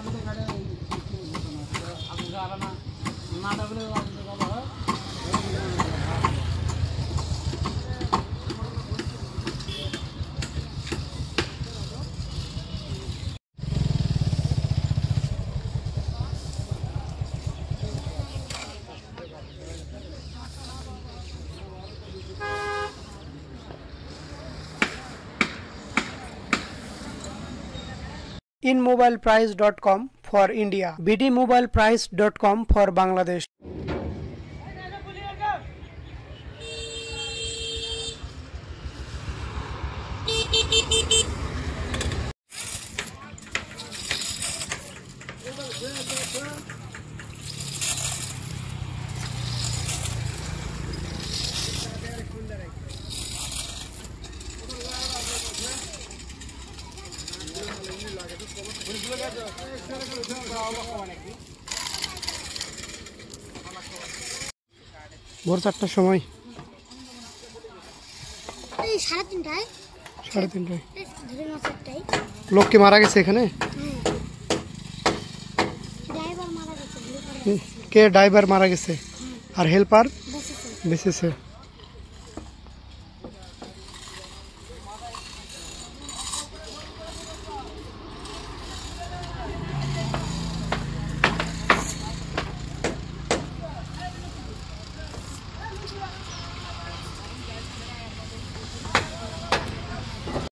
InMobilePrice.com for India, BDMobilePrice.com for Bangladesh. ভোর 4টার সময়, 3:30 লোক কি মারা গেছে এখানে? কে ড্রাইভার মারা গেছে আর হেল্পার বেঁচেছে।